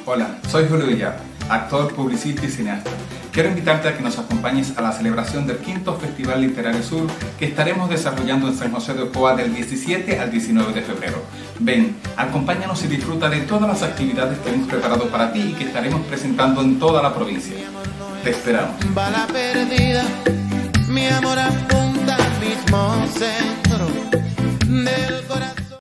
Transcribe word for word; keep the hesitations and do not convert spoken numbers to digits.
Hola, soy Julio Villar, actor, publicista y cineasta. Quiero invitarte a que nos acompañes a la celebración del quinto Festival Literario Sur que estaremos desarrollando en San José de Ocoa del diecisiete al diecinueve de febrero. Ven, acompáñanos y disfruta de todas las actividades que hemos preparado para ti y que estaremos presentando en toda la provincia. Te esperamos. Bala perdida, mi amor apunta al mismo centro.